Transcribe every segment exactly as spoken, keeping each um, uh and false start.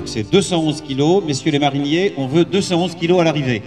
c'est deux cent onze kilos. Messieurs les mariniers, on veut deux cent onze kilos à l'arrivée.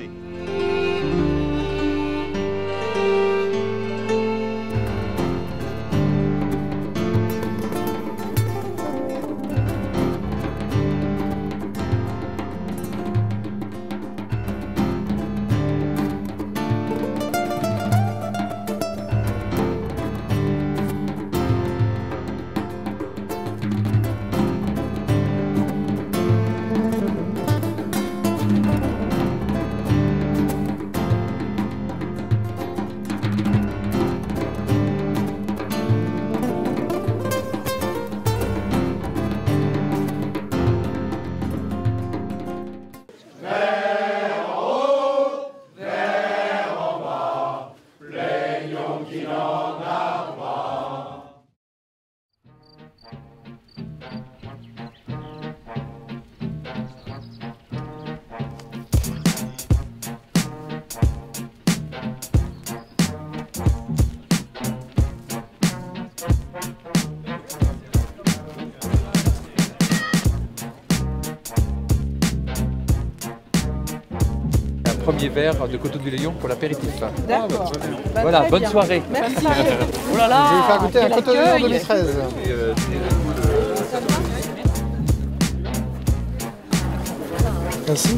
Premier verre de Coteaux du Léon pour l'apéritif. D'accord. Bah, voilà, bonne bien. soirée. Merci. Oh là là, je vais vous faire goûter un Coteaux du Léon deux mille treize. Euh, Merci.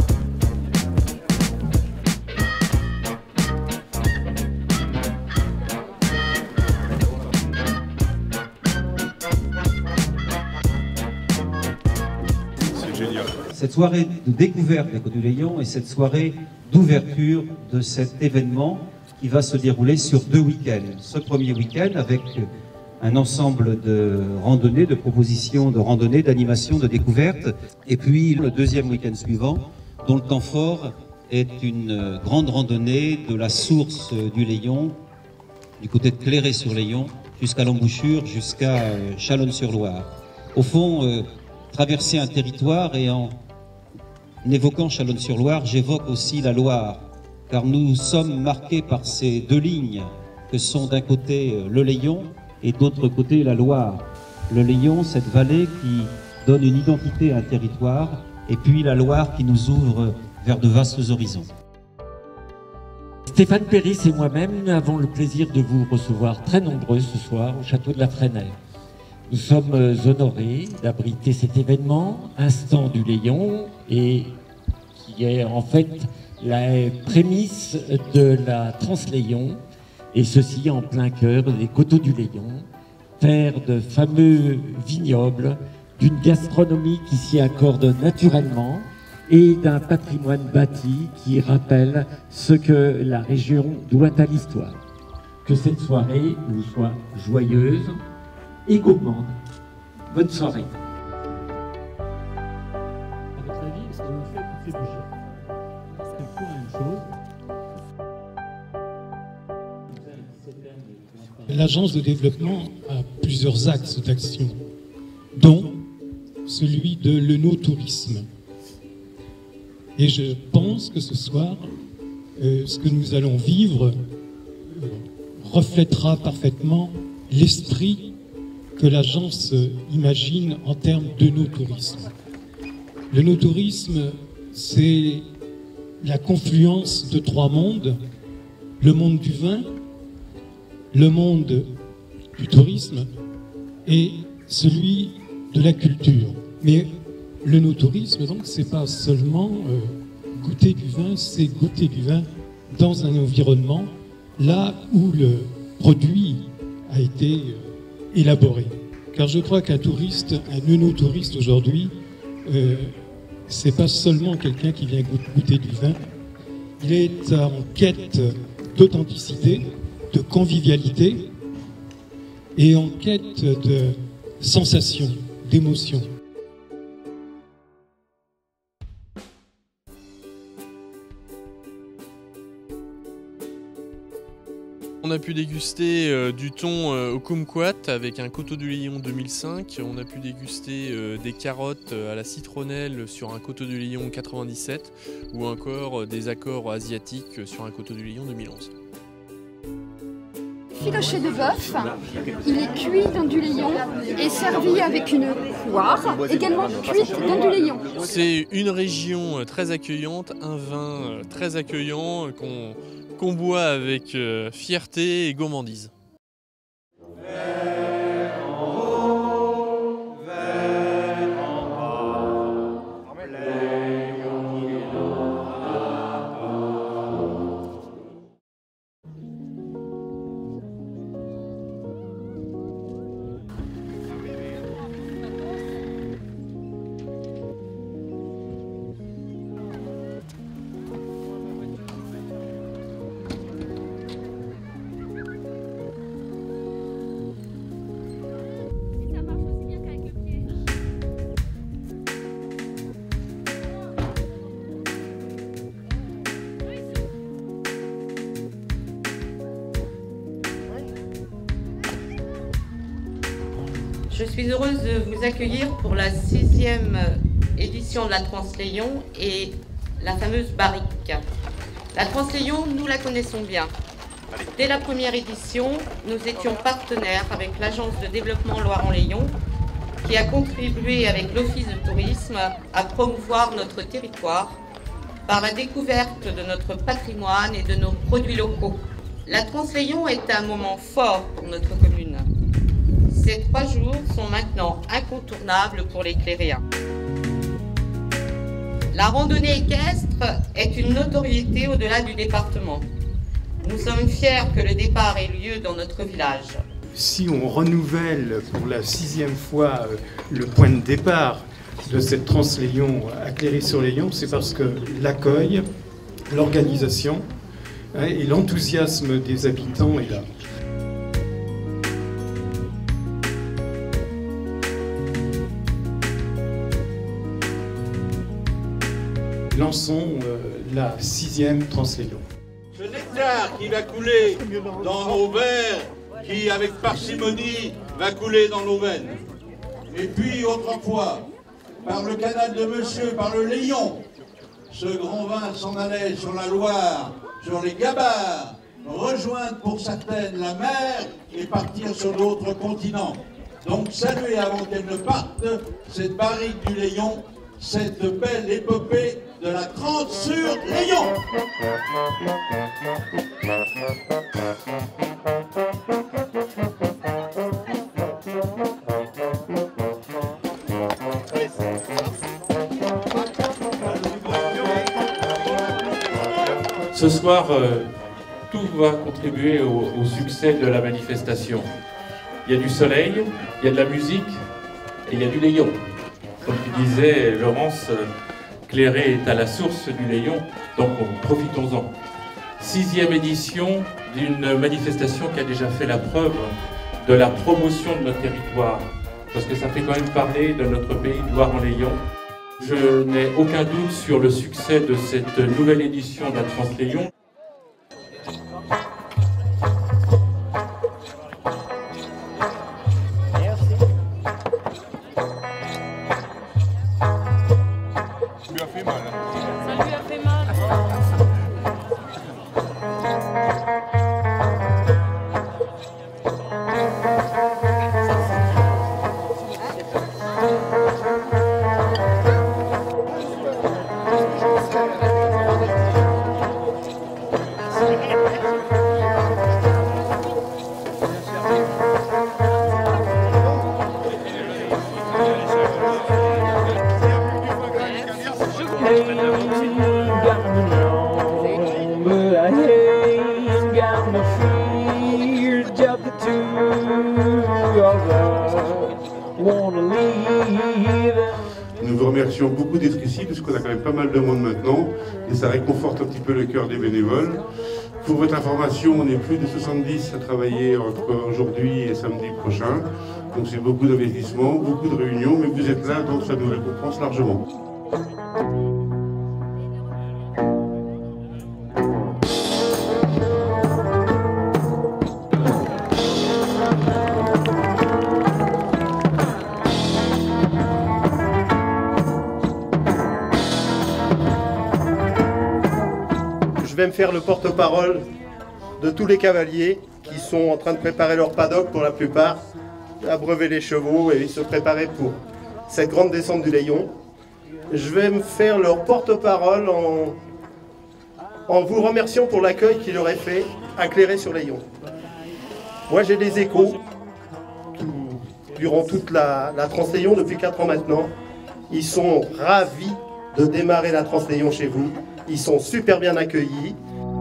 Cette soirée de découverte des Côtes du Léon et cette soirée d'ouverture de cet événement qui va se dérouler sur deux week-ends. Ce premier week-end avec un ensemble de randonnées, de propositions de randonnées, d'animations, de découvertes. Et puis le deuxième week-end suivant, dont le temps fort est une grande randonnée de la source du Léon, du côté de Cléré-sur-Léon, jusqu'à l'embouchure, jusqu'à Chalonnes-sur-Loire. Au fond, euh, traverser un territoire et en En évoquant Chalonnes-sur-Loire, j'évoque aussi la Loire, car nous sommes marqués par ces deux lignes que sont d'un côté le Léon et d'autre côté la Loire. Le Léon, cette vallée qui donne une identité à un territoire, et puis la Loire qui nous ouvre vers de vastes horizons. Stéphane Péris et moi-même, nous avons le plaisir de vous recevoir très nombreux ce soir au château de la Fresnaye. Nous sommes honorés d'abriter cet événement, Instant du Léon, et qui est en fait la prémisse de la Transléon, et ceci en plein cœur des Coteaux du Léon, terre de fameux vignobles, d'une gastronomie qui s'y accorde naturellement, et d'un patrimoine bâti qui rappelle ce que la région doit à l'histoire. Que cette soirée vous soit joyeuse et gourmande. Bonne soirée. À votre avis, est-ce que vous faites pousser du chien? C'est pour une chose. L'agence de développement a plusieurs axes d'action, dont celui de l'œnotourisme. Et je pense que ce soir, euh, ce que nous allons vivre euh, reflètera parfaitement l'esprit que l'agence imagine en termes d'œnotourisme. L'œnotourisme, c'est la confluence de trois mondes, le monde du vin, le monde du tourisme et celui de la culture. Mais l'œnotourisme, donc, c'est pas seulement euh, goûter du vin, c'est goûter du vin dans un environnement là où le produit a été euh, élaboré. Car je crois qu'un touriste, un œnotouriste aujourd'hui, euh, c'est pas seulement quelqu'un qui vient goûter du vin, il est en quête d'authenticité, de convivialité et en quête de sensations, d'émotions. On a pu déguster euh, du thon euh, au kumquat avec un Coteaux du Léon deux mille cinq. On a pu déguster euh, des carottes à la citronnelle sur un Coteaux du Léon quatre-vingt-dix-sept ou encore euh, des accords asiatiques sur un Coteaux du Léon deux mille onze. filoché de bœuf. Il est cuit dans du layon et servi avec une poire, également cuite dans du layon. C'est une région très accueillante, un vin très accueillant qu'on qu'on boit avec fierté et gourmandise. Je suis heureuse de vous accueillir pour la sixième édition de la Transléon et la fameuse barrique. La Transléon, nous la connaissons bien. Dès la première édition, nous étions partenaires avec l'Agence de développement Loire-en-Layon qui a contribué avec l'Office de tourisme à promouvoir notre territoire par la découverte de notre patrimoine et de nos produits locaux. La Transléon est un moment fort pour notre commune. Ces trois jours sont maintenant incontournables pour les Cléréens. La randonnée équestre est une notoriété au-delà du département. Nous sommes fiers que le départ ait lieu dans notre village. Si on renouvelle pour la sixième fois le point de départ de cette Transléon à Cléry-sur-Layon, c'est parce que l'accueil, l'organisation hein, et l'enthousiasme des habitants est là. Lançons euh, la sixième Transléon. Ce nectar qui va couler dans nos verres, qui avec parcimonie va couler dans nos veines. Et puis autrefois, par le canal de Monsieur, par le Layon, ce grand vin s'en allait sur la Loire, sur les Gabarres, rejoindre pour certaines la mer et partir sur d'autres continents. Donc saluer avant qu'elle ne parte cette barrique du Layon, cette belle épopée de la trente sur Layon. Ce soir, euh, tout va contribuer au, au succès de la manifestation. Il y a du soleil, il y a de la musique et il y a du Layon. Comme tu disais, Laurence, Cléry est à la source du Layon, donc profitons-en. Sixième édition d'une manifestation qui a déjà fait la preuve de la promotion de notre territoire, parce que ça fait quand même parler de notre pays de Loire-en-Layon. Je n'ai aucun doute sur le succès de cette nouvelle édition de la Transléon. Nous vous remercions beaucoup d'être ici, puisqu'on a quand même pas mal de monde maintenant, et ça réconforte un petit peu le cœur des bénévoles. Pour votre information, on est plus de soixante-dix à travailler entre aujourd'hui et samedi prochain. Donc c'est beaucoup d'investissements, beaucoup de réunions, mais vous êtes là, donc ça nous récompense largement. Je vais me faire le porte-parole de tous les cavaliers qui sont en train de préparer leur paddock pour la plupart, abreuver les chevaux et se préparer pour cette grande descente du Layon. Je vais me faire leur porte-parole en, en vous remerciant pour l'accueil qu'il aurait fait à Cléré-sur-Layon. Moi j'ai des échos tout, durant toute la, la Trans-Layon depuis quatre ans maintenant. Ils sont ravis de démarrer la Trans-Layon chez vous. Ils sont super bien accueillis.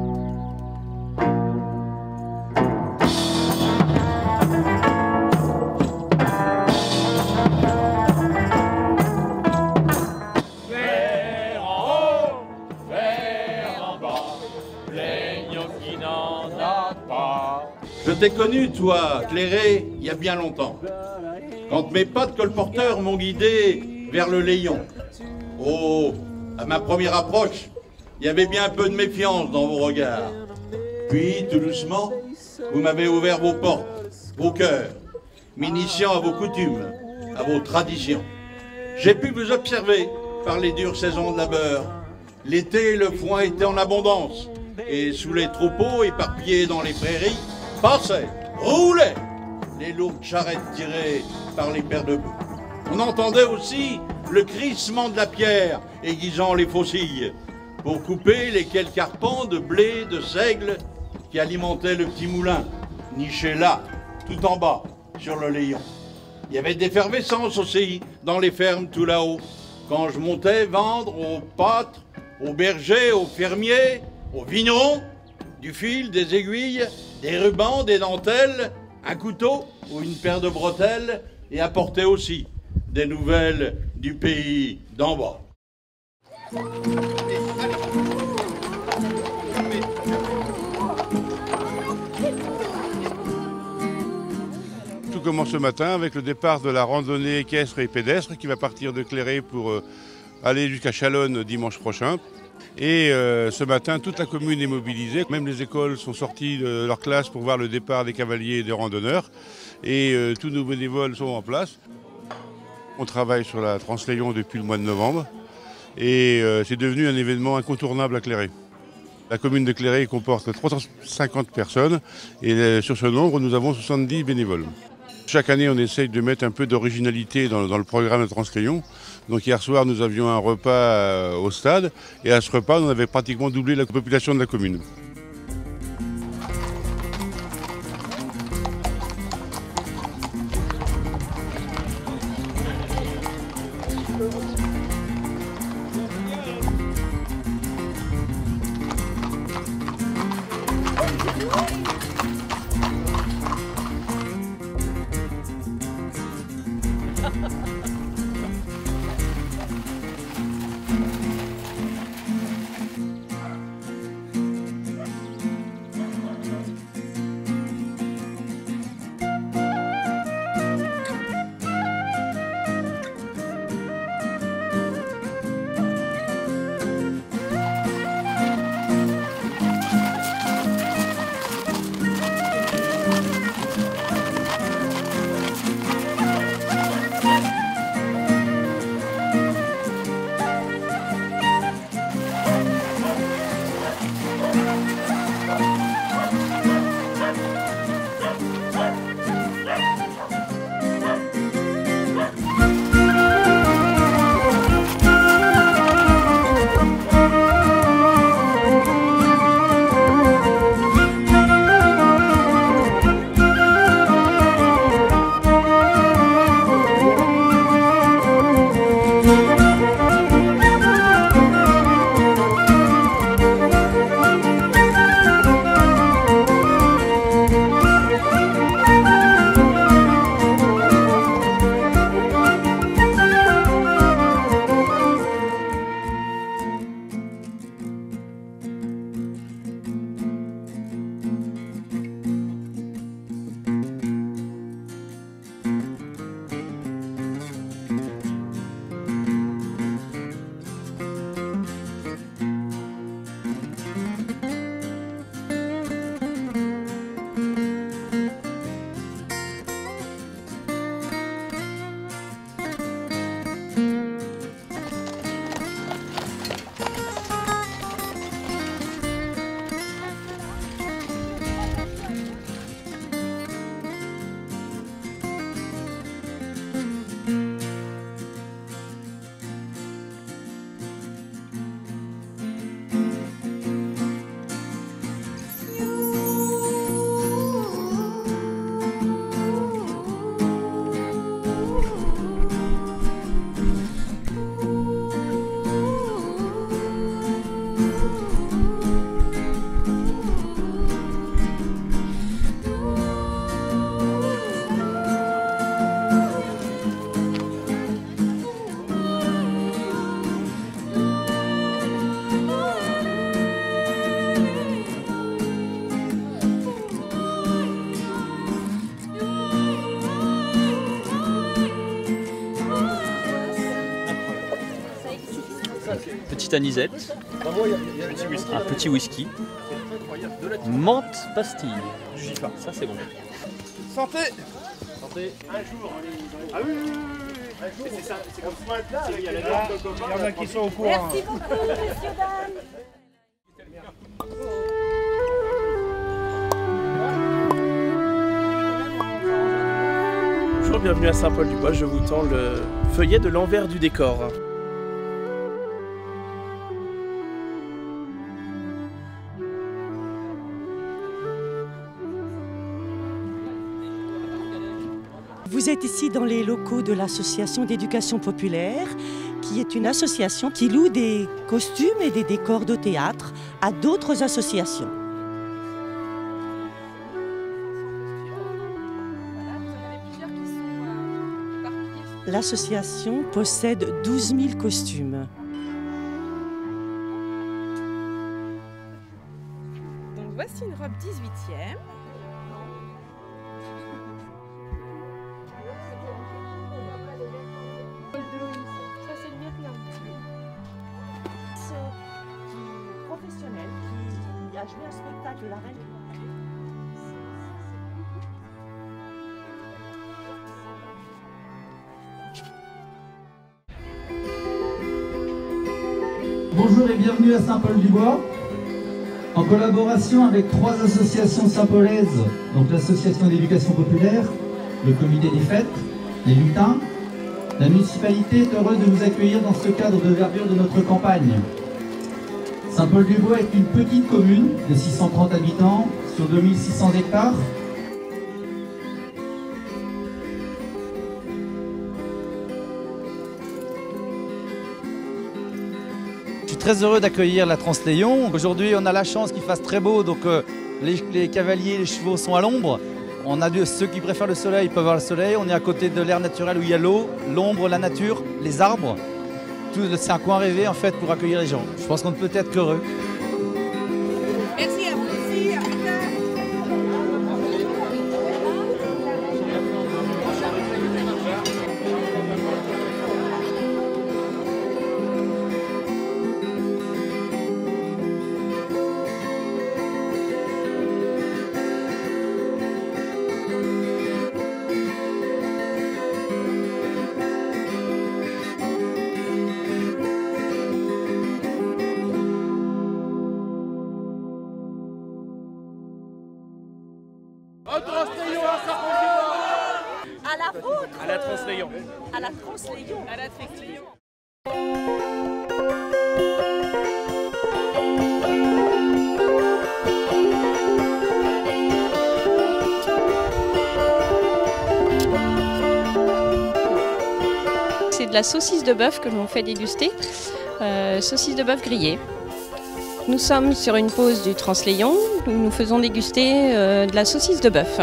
Je t'ai connu, toi, Cléré, il y a bien longtemps. Quand mes potes colporteurs m'ont guidé vers le Layon. Oh, à ma première approche, il y avait bien un peu de méfiance dans vos regards. Puis, tout doucement, vous m'avez ouvert vos portes, vos cœurs, m'initiant à vos coutumes, à vos traditions. J'ai pu vous observer par les dures saisons de labeur. L'été, le foin était en abondance, et sous les troupeaux éparpillés dans les prairies, passaient, roulaient les lourdes charrettes tirées par les paires de bœufs. On entendait aussi le crissement de la pierre aiguisant les faucilles pour couper les quelques arpents de blé, de seigle qui alimentaient le petit moulin, niché là, tout en bas, sur le Layon. Il y avait de l'effervescence aussi dans les fermes tout là-haut, quand je montais vendre aux pâtres, aux bergers, aux fermiers, aux vignerons, du fil, des aiguilles, des rubans, des dentelles, un couteau ou une paire de bretelles, et apporter aussi des nouvelles du pays d'en bas. Tout commence ce matin avec le départ de la randonnée équestre et pédestre qui va partir de Cléré pour euh, aller jusqu'à Chalonnes dimanche prochain. Et euh, ce matin, toute la commune est mobilisée. Même les écoles sont sorties de leur classe pour voir le départ des cavaliers et des randonneurs. Et euh, tous nos bénévoles sont en place. On travaille sur la Trans-Layon depuis le mois de novembre. Et euh, c'est devenu un événement incontournable à Cléré. La commune de Cléré comporte trois cent cinquante personnes. Et euh, sur ce nombre, nous avons soixante-dix bénévoles. Chaque année, on essaye de mettre un peu d'originalité dans, dans le programme de Trans-Layon. Donc hier soir, nous avions un repas euh, au stade. Et à ce repas, on avait pratiquement doublé la population de la commune. petite anisette, un petit whisky, menthe pastille. Ça c'est bon. Santé. Santé. Un jour. Ah oui, oui, oui, oui. C'est ça, c'est comme ce là. Il y a les normes de copains. Il y en a qui sont au courant. Merci beaucoup, messieurs, dames. Bonjour, bienvenue à Saint-Paul-du-Bois. Je vous tends le feuillet de l'envers du décor. Vous êtes ici dans les locaux de l'association d'éducation populaire, qui est une association qui loue des costumes et des décors de théâtre à d'autres associations. L'association possède douze mille costumes. Donc voici une robe dix-huitième. Ça c'est le Vietnam. C'est professionnel qui a joué un spectacle La Reine. Bonjour et bienvenue à Saint-Paul-du-Bois. En collaboration avec trois associations saint-paulaises, donc l'association d'éducation populaire, le comité des fêtes, les lutins, la municipalité est heureuse de vous accueillir dans ce cadre de verdure de notre campagne. Saint-Paul-du-Bois est une petite commune de six cent trente habitants sur deux mille six cents hectares. Je suis très heureux d'accueillir la Transléon. Aujourd'hui, on a la chance qu'il fasse très beau, donc euh, les, les cavaliers, les chevaux sont à l'ombre. On a de, ceux qui préfèrent le soleil peuvent voir le soleil. On est à côté de l'air naturel où il y a l'eau, l'ombre, la nature, les arbres. C'est un coin rêvé en fait pour accueillir les gens. Je pense qu'on ne peut être qu'heureux. Merci à vous aussi, à plus tard. À la vôtre. À la Transléon. À la Transléon. À la Transléon. C'est de la saucisse de bœuf que l'on fait déguster, euh, saucisse de bœuf grillée. Nous sommes sur une pause du Transléon où nous faisons déguster euh, de la saucisse de bœuf.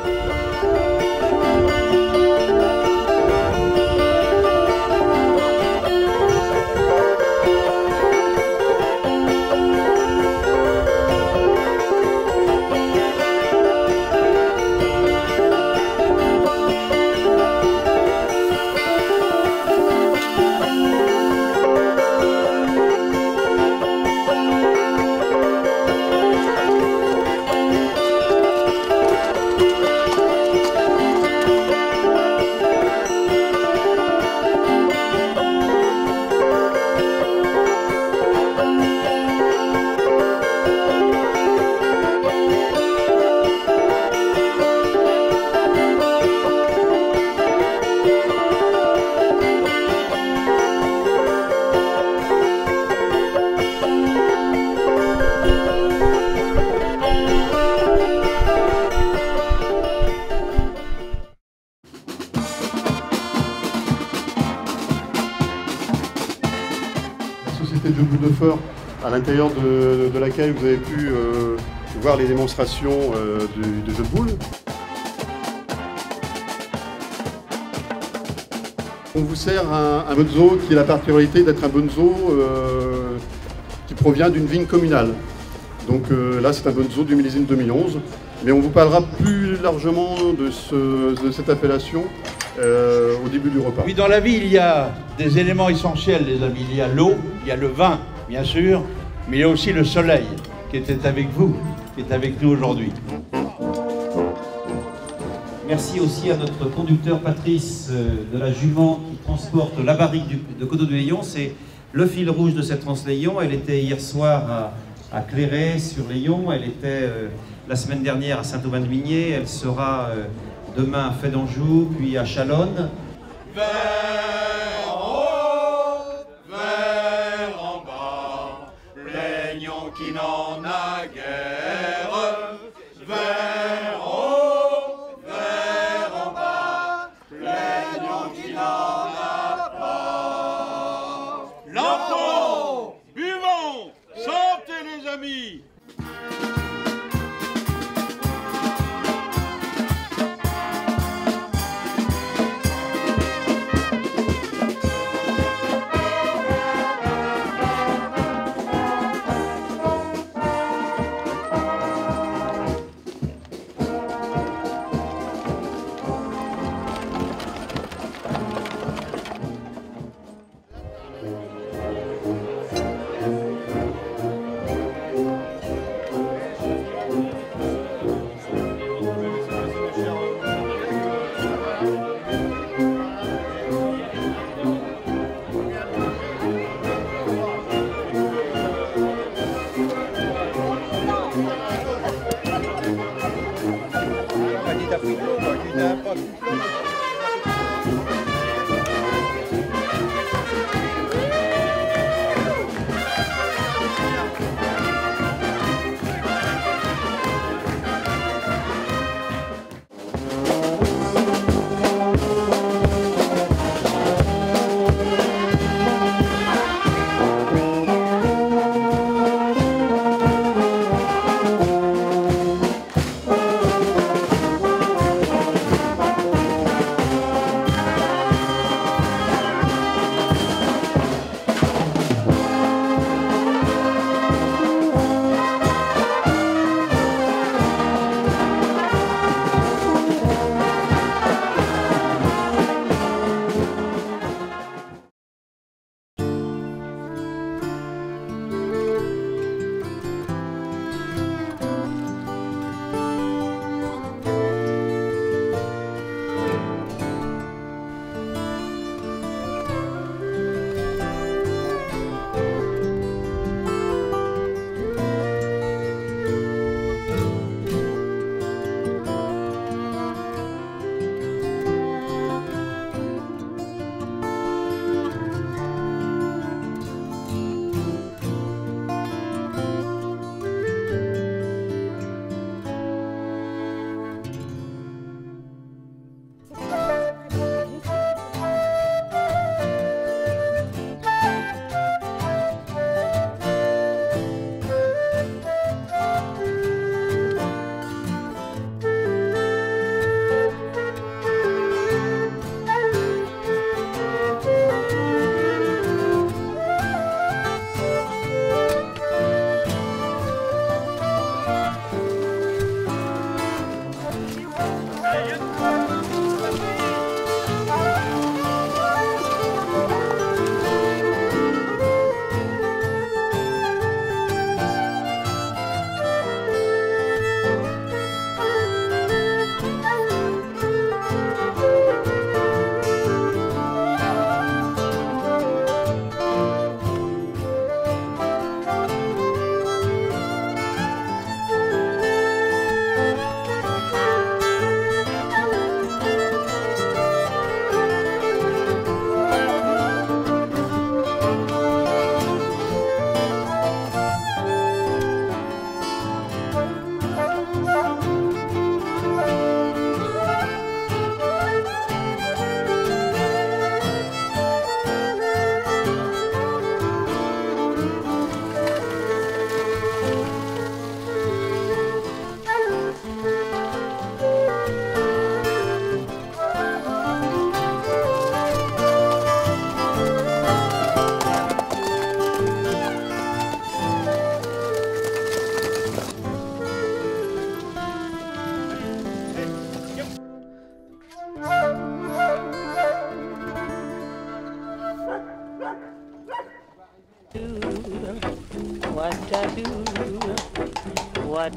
Société de boules de fort à l'intérieur de, de laquelle vous avez pu euh, voir les démonstrations euh, de, de jeux de boules. On vous sert un, un bonzo qui a la particularité d'être un bonzo euh, qui provient d'une vigne communale. Donc euh, là c'est un bonzo du millésime deux mille onze, mais on vous parlera plus largement de, ce, de cette appellation euh, au début du repas. Oui, dans la vie, il y a des éléments essentiels, les amis. Il y a l'eau, il y a le vin bien sûr, mais il y a aussi le soleil qui était avec vous, qui est avec nous aujourd'hui. Merci aussi à notre conducteur Patrice de la jument qui transporte la barrique du, de Coteau-du-Layon. C'est le fil rouge de cette Transléon. Elle était hier soir à, à Clairet sur Layon. Elle était euh, la semaine dernière à Saint-Aubin-de-Migné. Elle sera euh, demain à Fay d'Anjou, puis à Chalonne. Vers en haut, vers en bas, plaignons qui n'en a guère. Vers en haut, vers en bas, plaignons qui n'en a pas. Lentons, buvons, sortez les amis.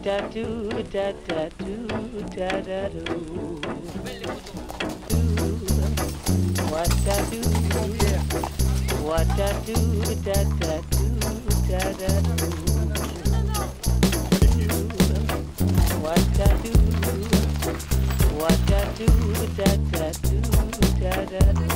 What-a-do, da-da-do, da-da-do. What-a-do, what-a-do, da-da-do, da-da-do. What-a-do, what-a-do, da-da-do, da-da-do.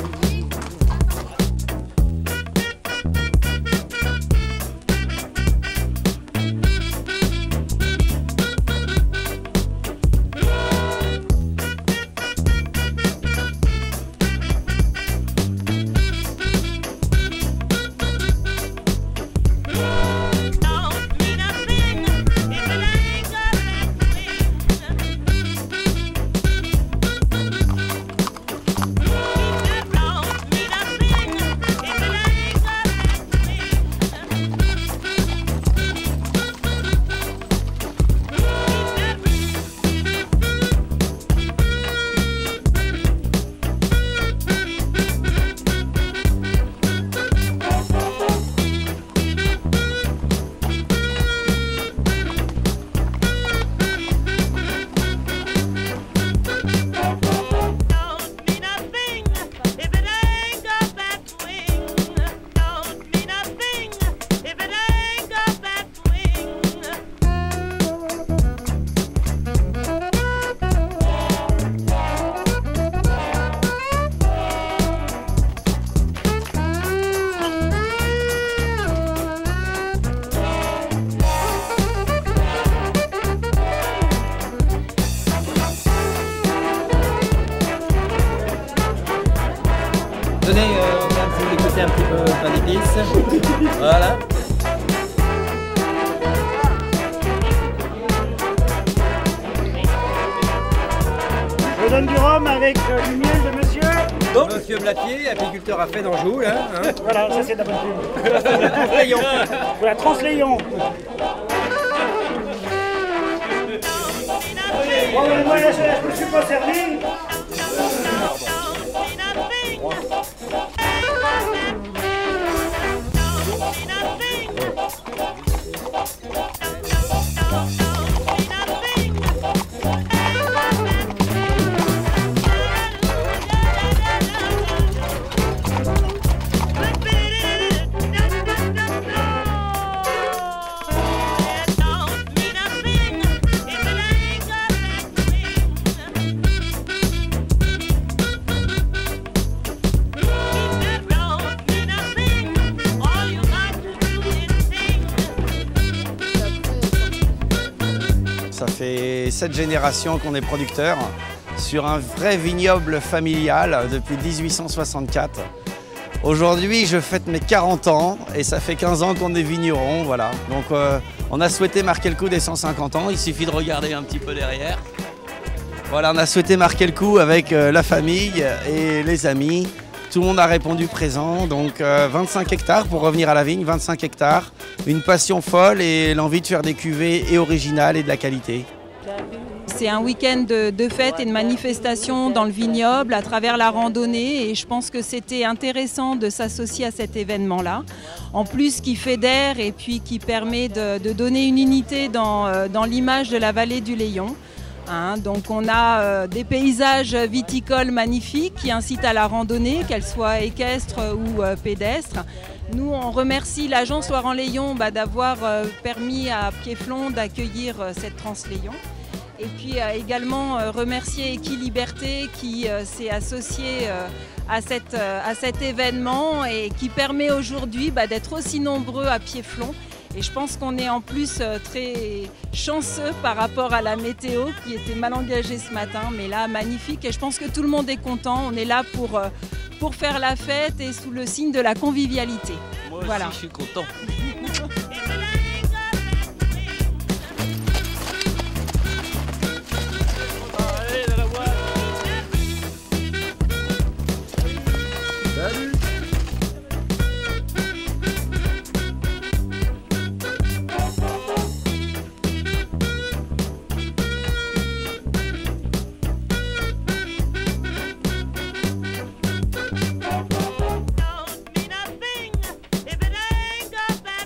Tenez, euh, regarde, si vous écoutez un petit peu pain d'épices. Voilà. Je donne du rhum avec euh, du miel de monsieur. Donc, monsieur Blatier, apiculteur à fait d'Anjou, là. Hein. Voilà, ça c'est de la bonne pub. Pour la Transléon. Pour la Transléon. Bon, ben, moi, je ne me suis pas servi. Ça fait sept générations qu'on est producteur sur un vrai vignoble familial depuis dix-huit cent soixante-quatre. Aujourd'hui, je fête mes quarante ans et ça fait quinze ans qu'on est vigneron, voilà. Donc euh, on a souhaité marquer le coup des cent cinquante ans, il suffit de regarder un petit peu derrière. Voilà, on a souhaité marquer le coup avec euh, la famille et les amis. Tout le monde a répondu présent, donc euh, vingt-cinq hectares pour revenir à la vigne, vingt-cinq hectares, une passion folle et l'envie de faire des cuvées et originales et de la qualité. C'est un week-end de, de fête et de manifestation dans le vignoble à travers la randonnée et je pense que c'était intéressant de s'associer à cet événement-là. En plus qui fédère et puis qui permet de, de donner une unité dans, dans l'image de la vallée du Layon. Hein, donc on a euh, des paysages viticoles magnifiques qui incitent à la randonnée, qu'elle soit équestre ou euh, pédestre. Nous on remercie l'agence Loire-en-Layon bah, d'avoir euh, permis à Piéflon d'accueillir euh, cette Transléon. Et puis euh, également euh, remercier Equiliberté qui euh, s'est associé euh, à, cette, euh, à cet événement et qui permet aujourd'hui bah, d'être aussi nombreux à Piéflon. Et je pense qu'on est en plus très chanceux par rapport à la météo qui était mal engagée ce matin, mais là magnifique et je pense que tout le monde est content. On est là pour, pour faire la fête et sous le signe de la convivialité. Moi voilà. aussi je suis content. Salut. Don't mean a thing if it ain't got back.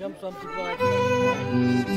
jambes sont un petit peu rectes.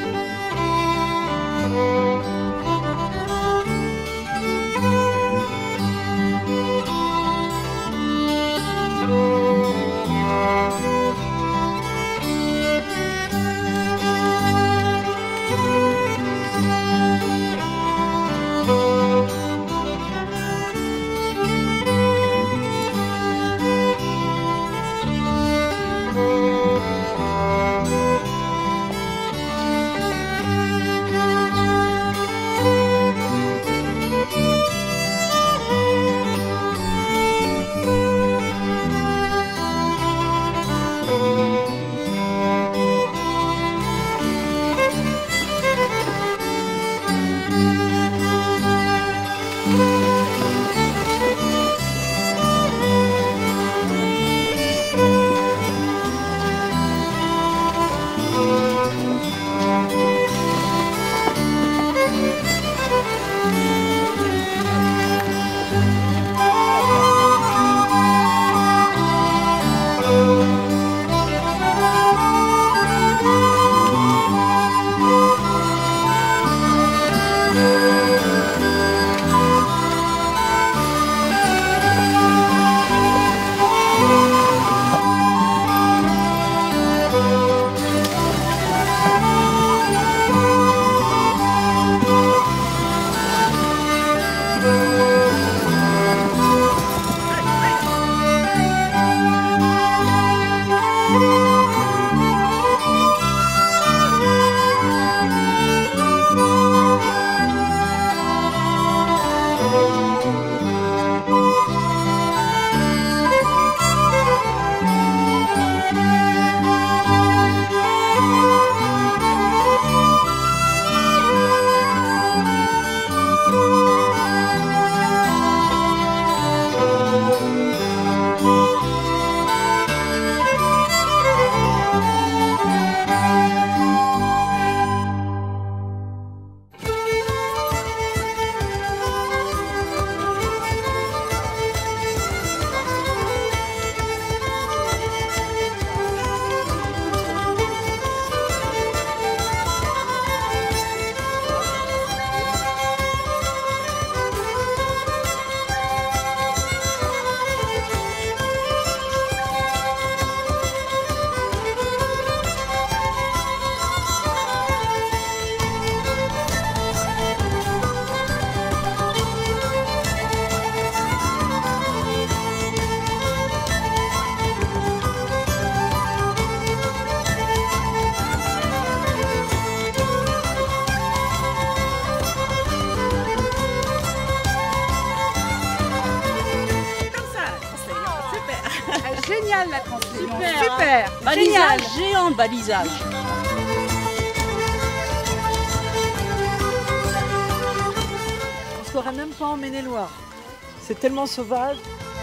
Génial la Transléon. Super. Super. Balisage, Génial. géant balisage. On se croirait même pas en Maine-et-Loire. C'est tellement sauvage.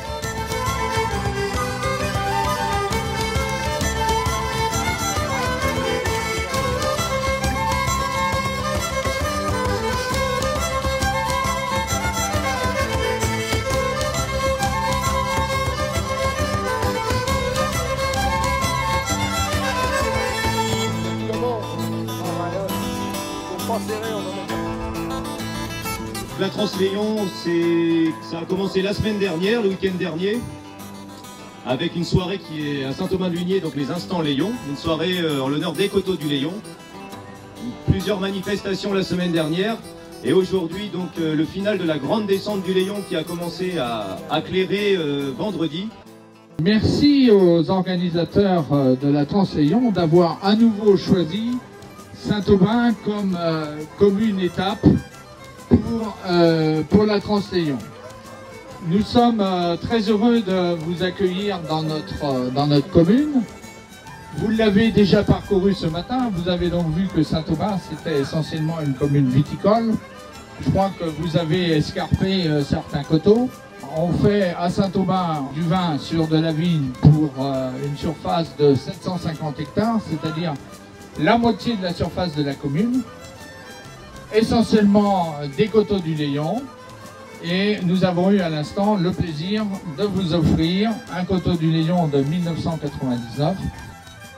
La Transléon, ça a commencé la semaine dernière, le week-end dernier, avec une soirée qui est à Saint-Aubin-de-Ligné, donc les Instants Léon, une soirée euh, en l'honneur des Coteaux du Léon. Plusieurs manifestations la semaine dernière, et aujourd'hui donc euh, le final de la grande descente du Léon qui a commencé à, à clairer euh, vendredi. Merci aux organisateurs de la Transléon d'avoir à nouveau choisi Saint-Aubin comme euh, commune étape pour, euh, pour la Transléon. Nous sommes euh, très heureux de vous accueillir dans notre, euh, dans notre commune. Vous l'avez déjà parcouru ce matin, vous avez donc vu que Saint-Aubin c'était essentiellement une commune viticole. Je crois que vous avez escarpé euh, certains coteaux. On fait à Saint-Aubin du vin sur de la vigne pour euh, une surface de sept cent cinquante hectares, c'est-à-dire la moitié de la surface de la commune, essentiellement des Coteaux du Léon. Et nous avons eu à l'instant le plaisir de vous offrir un Coteau du Léon de mille neuf cent quatre-vingt-dix-neuf.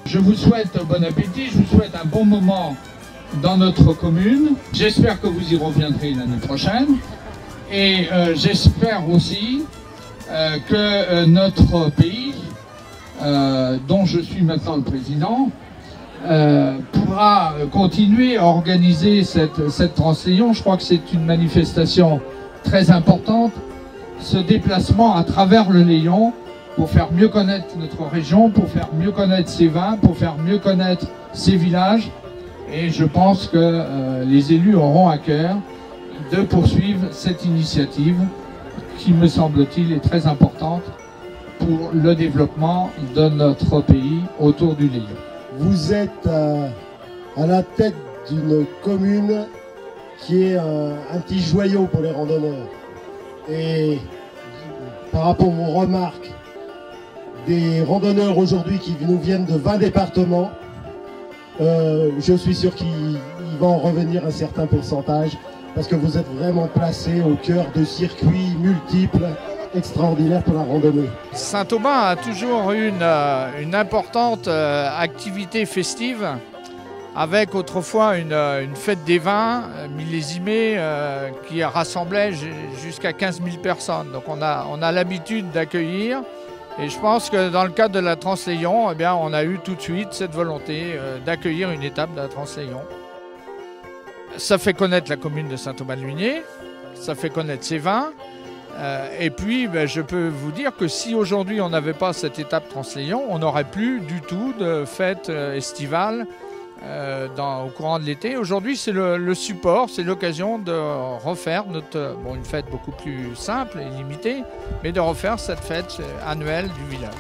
Je vous souhaite bon appétit, je vous souhaite un bon moment dans notre commune. J'espère que vous y reviendrez l'année prochaine. Et euh, j'espère aussi euh, que euh, notre pays, euh, dont je suis maintenant le président, euh, pourra continuer à organiser cette, cette Transléon. Je crois que c'est une manifestation très importante, ce déplacement à travers le Léon, pour faire mieux connaître notre région, pour faire mieux connaître ses vins, pour faire mieux connaître ses villages. Et je pense que euh, les élus auront à cœur de poursuivre cette initiative qui, me semble-t-il, est très importante pour le développement de notre pays autour du Léon. Vous êtes euh, à la tête d'une commune qui est euh, un petit joyau pour les randonneurs. Et par rapport aux remarques des randonneurs aujourd'hui qui nous viennent de vingt départements, euh, je suis sûr qu'il va en revenir un certain pourcentage parce que vous êtes vraiment placé au cœur de circuits multiples extraordinaires pour la randonnée. Saint-Aubin a toujours eu une, une importante activité festive avec autrefois une, une fête des vins millésimée euh, qui rassemblait jusqu'à quinze mille personnes. Donc on a, on a l'habitude d'accueillir. Et je pense que dans le cadre de la Transléon, eh bien, on a eu tout de suite cette volonté euh, d'accueillir une étape de la Transléon. Ça fait connaître la commune de Saint-Aubin-de-Luigné, ça fait connaître ses vins. Euh, et puis, ben, je peux vous dire que si aujourd'hui on n'avait pas cette étape Transléon, on n'aurait plus du tout de fête euh, estivale euh, dans, au courant de l'été. Aujourd'hui, c'est le, le support, c'est l'occasion de refaire notre, bon, une fête beaucoup plus simple et limitée, mais de refaire cette fête annuelle du village.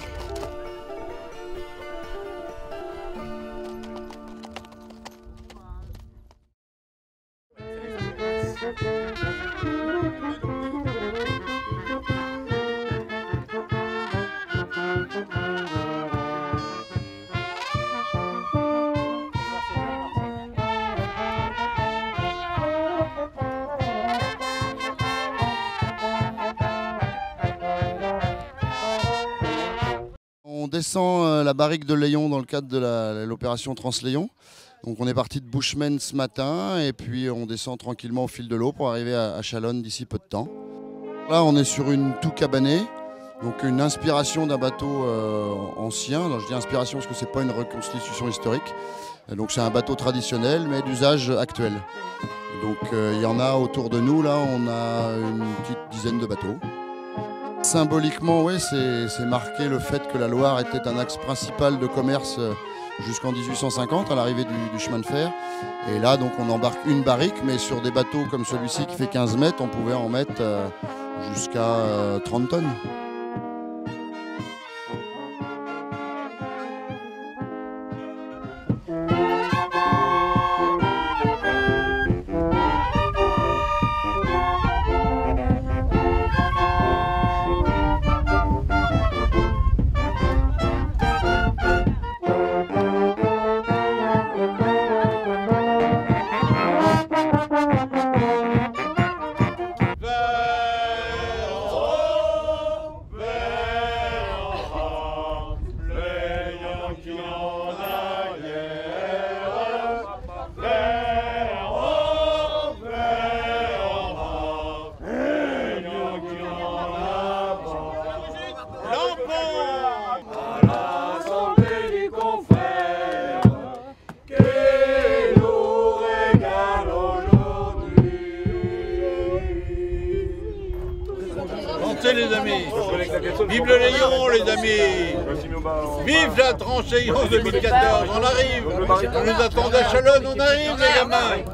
On descend la barrique de Léon dans le cadre de l'opération Transléon. Donc on est parti de Bushman ce matin et puis on descend tranquillement au fil de l'eau pour arriver à Chalonne d'ici peu de temps. Là on est sur une toux cabanée, donc une inspiration d'un bateau euh, ancien. Alors, je dis inspiration parce que ce n'est pas une reconstitution historique. Donc c'est un bateau traditionnel mais d'usage actuel. Donc euh, il y en a autour de nous, là on a une petite dizaine de bateaux. Symboliquement, oui, c'est marqué le fait que la Loire était un axe principal de commerce jusqu'en mille huit cent cinquante, à l'arrivée du, du chemin de fer. Et là, donc, on embarque une barrique, mais sur des bateaux comme celui-ci qui fait quinze mètres, on pouvait en mettre euh, jusqu'à euh, trente tonnes. Les amis, vive le Léon les amis, vive la Transléon deux mille quatorze, on arrive, on nous attend à Chalonne, on arrive les gamins.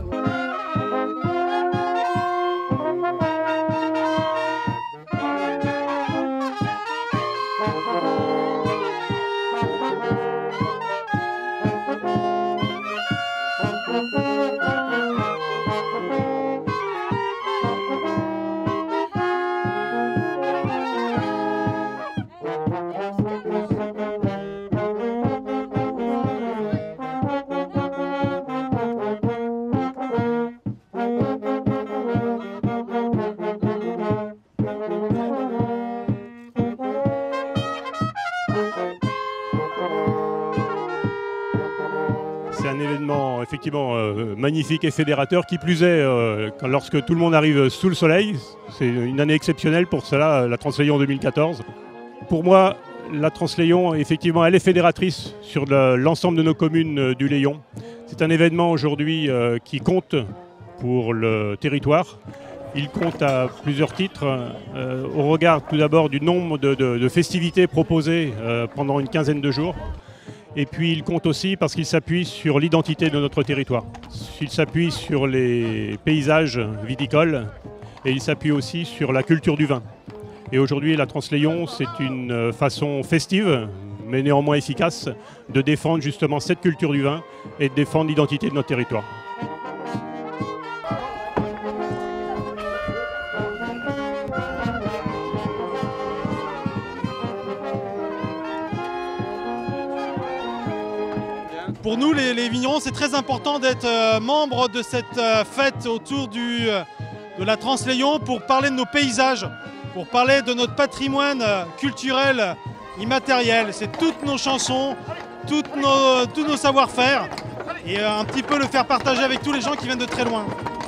un événement effectivement euh, magnifique et fédérateur. Qui plus est, euh, quand, lorsque tout le monde arrive sous le soleil, c'est une année exceptionnelle pour cela, la Transléon deux mille quatorze. Pour moi, la Transléon, effectivement, elle est fédératrice sur l'ensemble de nos communes euh, du Léon. C'est un événement aujourd'hui euh, qui compte pour le territoire. Il compte à plusieurs titres, euh, au regard tout d'abord du nombre de, de, de festivités proposées euh, pendant une quinzaine de jours. Et puis il compte aussi parce qu'il s'appuie sur l'identité de notre territoire. Il s'appuie sur les paysages viticoles et il s'appuie aussi sur la culture du vin. Et aujourd'hui, la Transléon, c'est une façon festive, mais néanmoins efficace, de défendre justement cette culture du vin et de défendre l'identité de notre territoire. Pour nous, les, les vignerons, c'est très important d'être euh, membre de cette euh, fête autour du, euh, de la Transléon pour parler de nos paysages, pour parler de notre patrimoine euh, culturel immatériel. C'est toutes nos chansons, toutes nos, tous nos savoir-faire et euh, un petit peu le faire partager avec tous les gens qui viennent de très loin.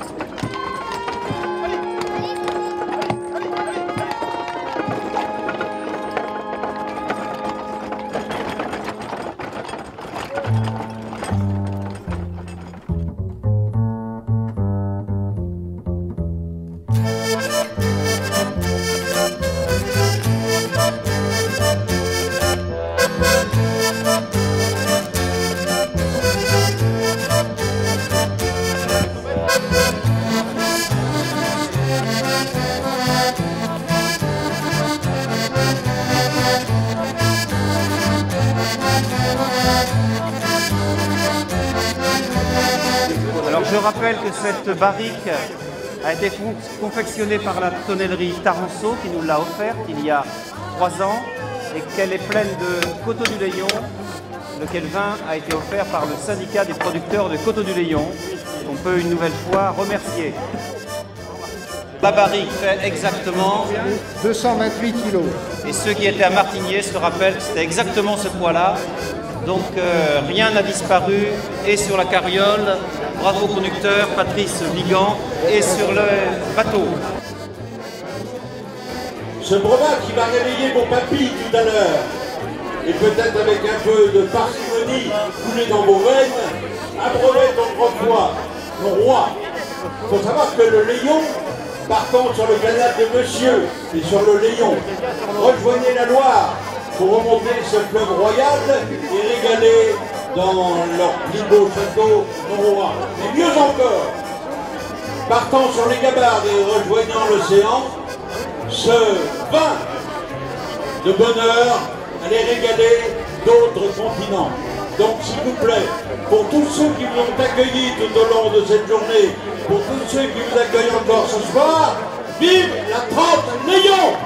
Alors je rappelle que cette barrique a été confectionnée par la tonnellerie Taranceau qui nous l'a offerte il y a trois ans et qu'elle est pleine de Coteaux du Léon, lequel vin a été offert par le syndicat des producteurs de Coteaux du Léon, qu'on peut une nouvelle fois remercier. La barrique fait exactement deux cent vingt-huit kilos. Et ceux qui étaient à Martigné se rappellent que c'était exactement ce poids-là. Donc euh, rien n'a disparu, et sur la carriole, bravo au conducteur Patrice Vigan, et sur le bateau. Ce breuvage qui va réveiller mon papy tout à l'heure, et peut-être avec un peu de parcimonie coulé dans vos veines, abreuver ton grand roi, ton roi. Il faut savoir que le Léon, partant sur le canal de Monsieur et sur le Léon, rejoignez la Loire pour remonter ce fleuve royal et régaler dans leur plus beau château nos rois. Et mieux encore, partant sur les gabarres et rejoignant l'océan, ce vin de bonheur allait régaler d'autres continents. Donc s'il vous plaît, pour tous ceux qui vous ont accueillis tout au long de cette journée, pour tous ceux qui vous accueillent encore ce soir, vive la Transléon!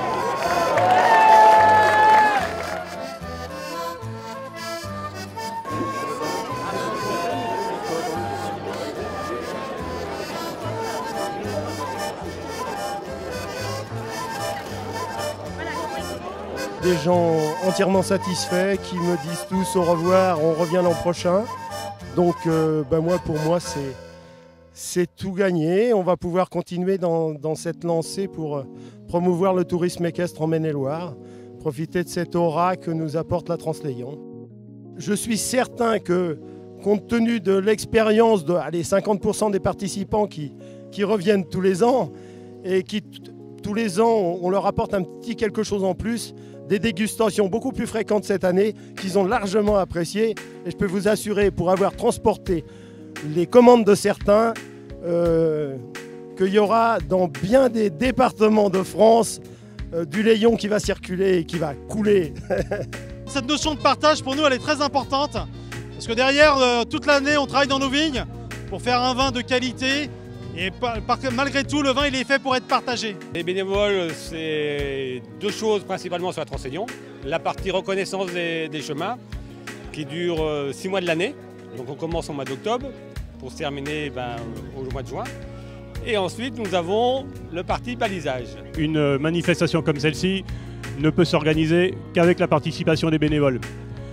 Des gens entièrement satisfaits qui me disent tous au revoir, on revient l'an prochain. Donc euh, ben moi, pour moi, c'est c'est tout gagné. On va pouvoir continuer dans, dans cette lancée pour promouvoir le tourisme équestre en Maine-et-Loire, profiter de cette aura que nous apporte la Transléon. Je suis certain que, compte tenu de l'expérience de allez, cinquante pour cent des participants qui, qui reviennent tous les ans, et qui tous les ans, on leur apporte un petit quelque chose en plus, des dégustations beaucoup plus fréquentes cette année qu'ils ont largement appréciées. Et je peux vous assurer, pour avoir transporté les commandes de certains, euh, qu'il y aura dans bien des départements de France euh, du Léon qui va circuler et qui va couler. Cette notion de partage, pour nous, elle est très importante. Parce que derrière, euh, toute l'année, on travaille dans nos vignes pour faire un vin de qualité. Et par, par, malgré tout, le vin, il est fait pour être partagé. Les bénévoles, c'est deux choses principalement sur la Transléon. La partie reconnaissance des, des chemins, qui dure euh, six mois de l'année. Donc on commence au mois d'octobre pour se terminer ben, au mois de juin. Et ensuite, nous avons le parti balisage. Une manifestation comme celle-ci ne peut s'organiser qu'avec la participation des bénévoles.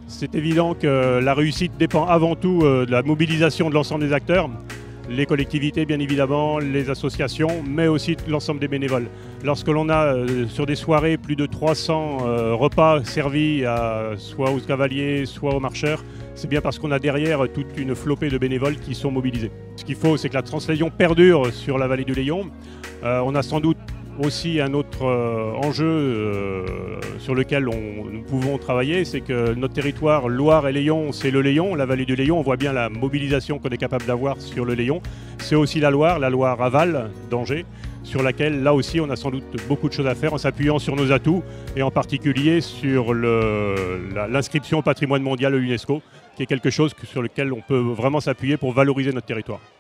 C'est évident que la réussite dépend avant tout de la mobilisation de l'ensemble des acteurs, les collectivités bien évidemment, les associations, mais aussi l'ensemble des bénévoles. Lorsque l'on a euh, sur des soirées plus de trois cents euh, repas servis à, soit aux cavaliers, soit aux marcheurs, c'est bien parce qu'on a derrière toute une flopée de bénévoles qui sont mobilisés. Ce qu'il faut, c'est que la Transléion perdure sur la vallée du Layon. Euh, on a sans doute aussi un autre euh, enjeu euh, sur lequel on, nous pouvons travailler, c'est que notre territoire Loire et Layon, c'est le Layon, la vallée du Layon. On voit bien la mobilisation qu'on est capable d'avoir sur le Layon. C'est aussi la Loire, la Loire aval d'Angers, sur laquelle là aussi on a sans doute beaucoup de choses à faire en s'appuyant sur nos atouts et en particulier sur l'inscription au patrimoine mondial de l'UNESCO, qui est quelque chose sur lequel on peut vraiment s'appuyer pour valoriser notre territoire.